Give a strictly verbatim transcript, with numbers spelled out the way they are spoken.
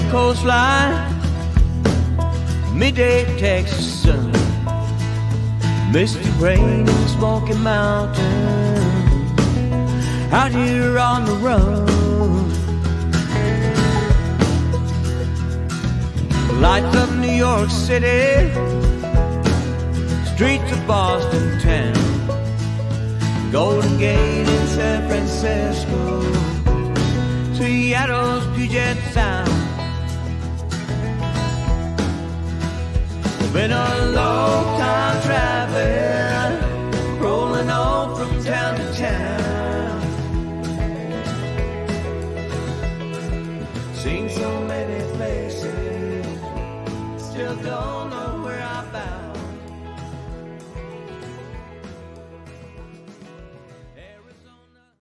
coastline, midday Texas sun, misty rain in Smoky Mountain, out here on the run. Lights of New York City, streets of Boston town, Golden Gate in San Francisco, Seattle's Puget Sound. Been a long time traveling, rolling on from town to town. Seen so many places, still don't know